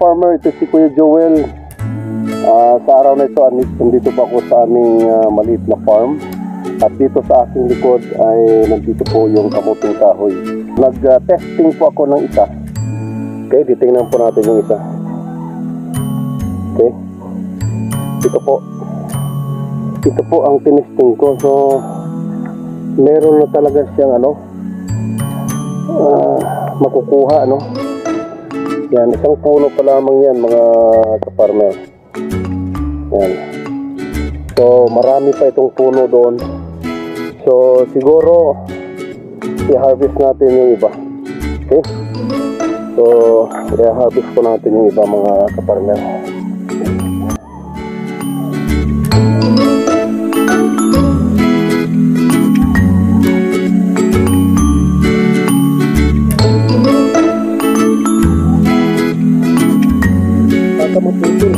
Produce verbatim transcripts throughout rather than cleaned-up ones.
ka-farmer, ito si Kuya Joel. Uh, sa araw na ito, nandito pa ako sa aming uh, maliit na farm. At dito sa aking likod ay nandito po yung kamuting kahoy. Nag-testing uh, po ako ng isa. Okay, titingnan po natin yung isa. Okay. Ito po. Ito po ang tinesting ko. So, meron na talaga siyang ano, uh, makukuha, ano. Yan, isang puno pa lamang yan, mga ka-farmer. Yan. So, marami pa itong puno doon. So, siguro, i-harvest natin yung iba. Okay? So, i-harvest po natin yung iba, mga ka-farmer. Baka maputol.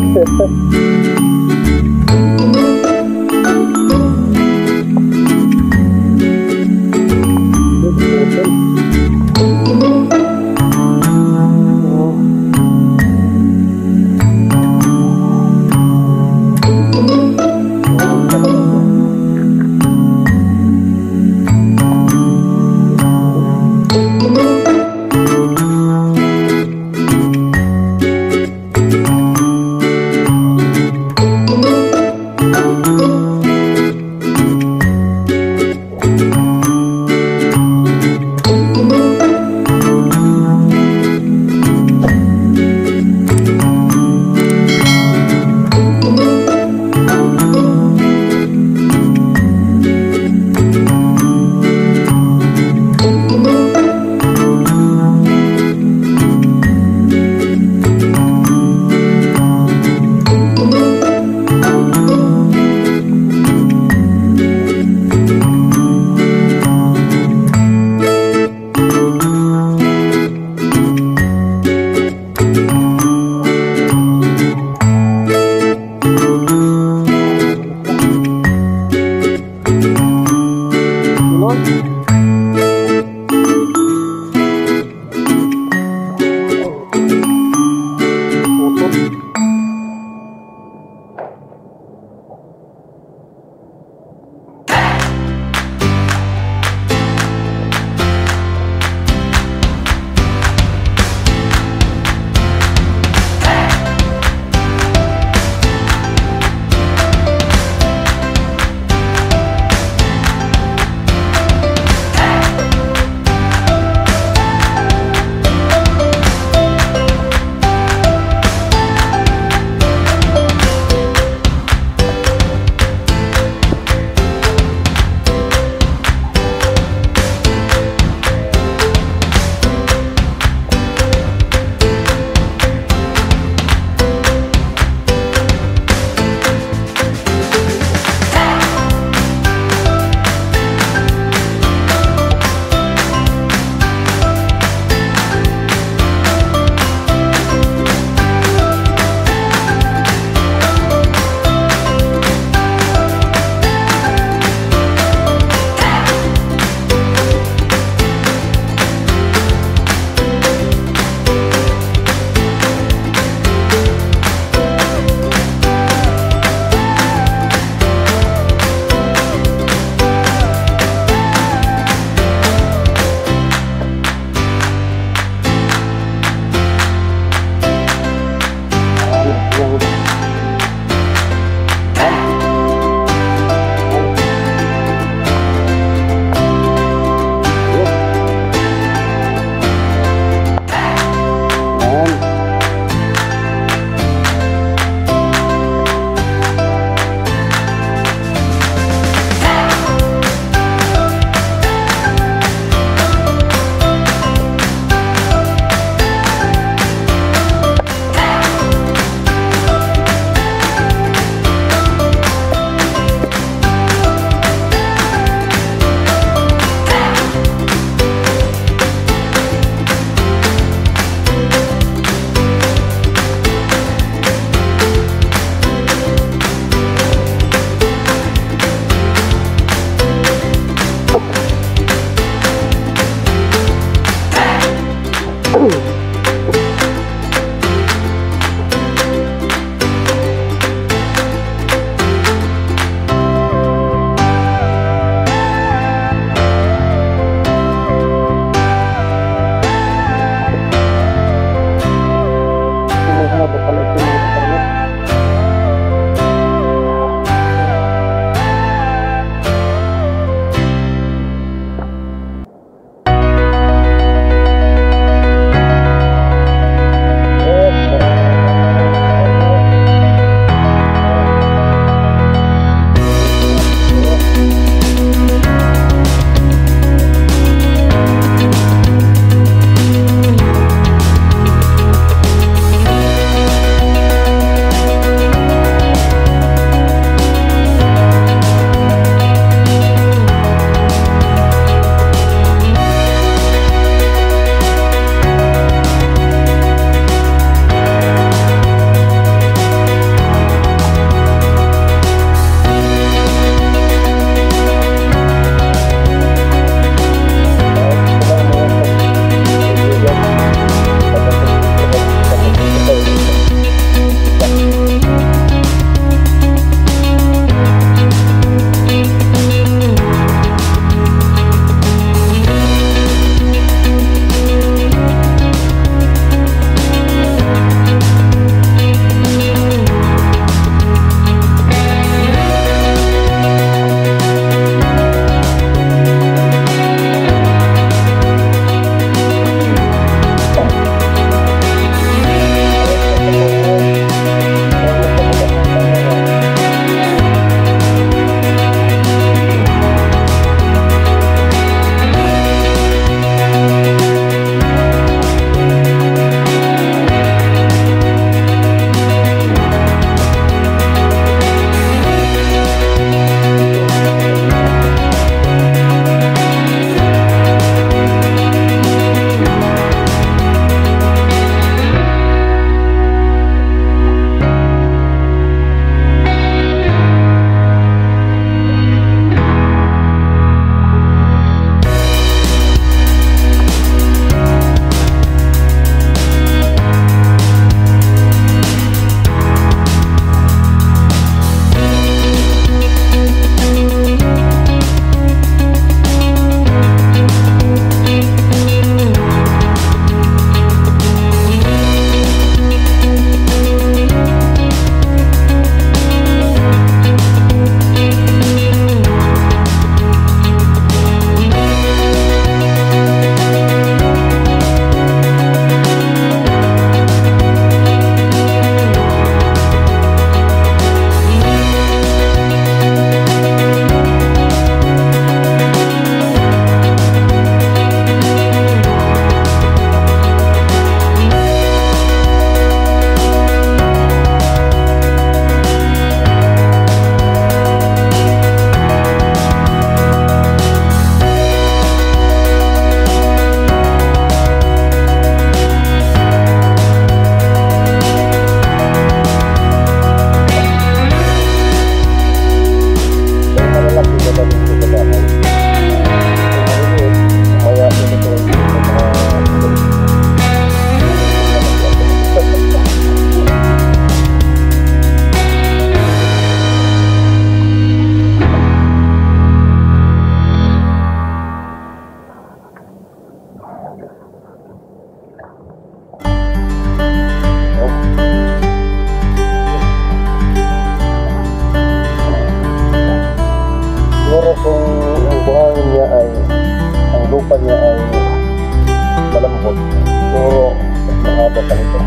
lupa niya ay malambot. Puro mahaba pa nito.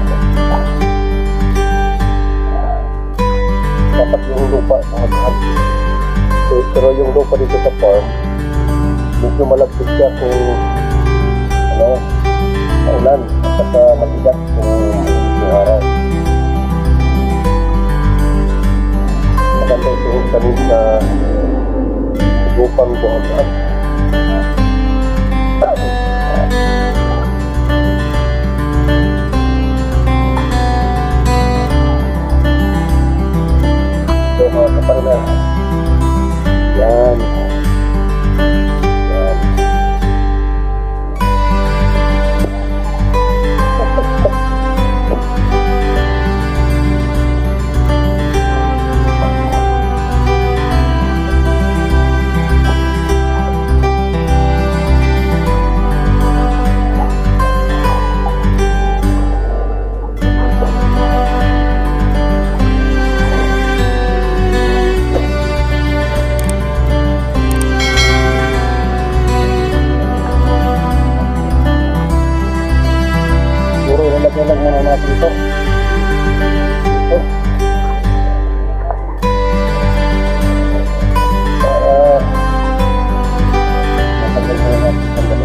Dapat yung lupa mahagahag. So, pero yung lupa dito sa farm, medyo malagpit siya kung ano, maulan at saka matigas kung yung araw. Maganda ito yung tanim sa lupang buhagan. So mga kapangnan, yan. Yan. Lang muna natin ito. Ito. Para matagal muna natin sandali.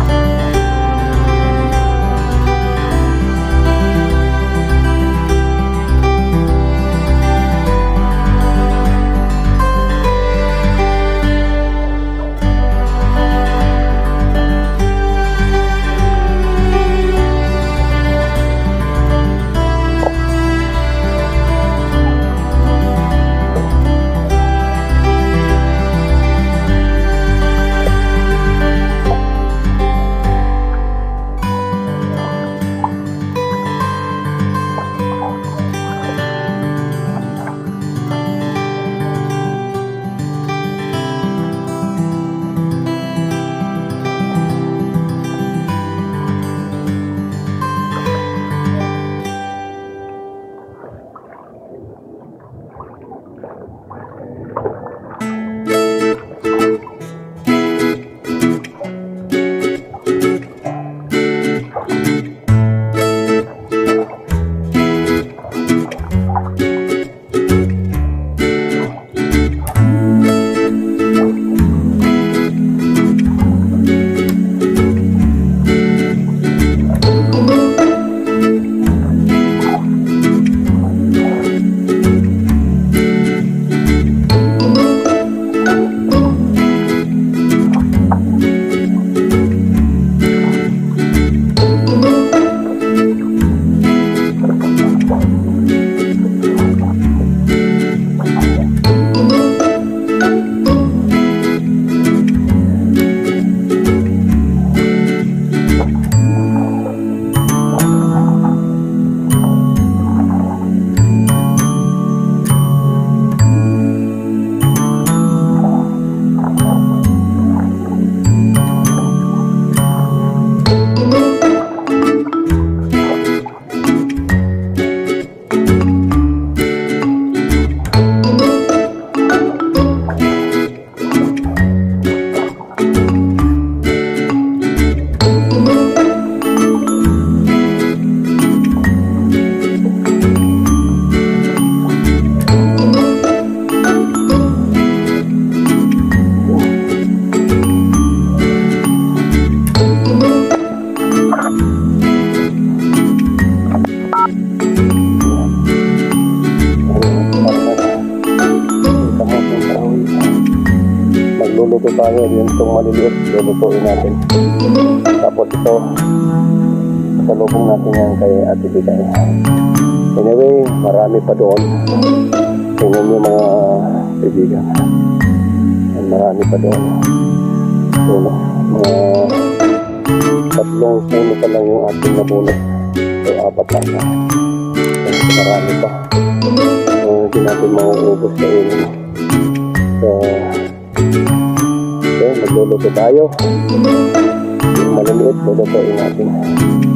Magluluto tayo yun itong maliliit, lulutuin natin. Tapos ito, salubong natin yan kay Ate Bigay. Anyway, marami pa doon. Tingnan nyo mga kaibigan. Marami pa doon. So, mga tatlong puno pa lang yung ating nabunot. So, apat lang na. So, marami pa. So, hindi natin mauubos sa inyo. So, okay, magluluto tayo. Yung maliliit, lulutuin natin.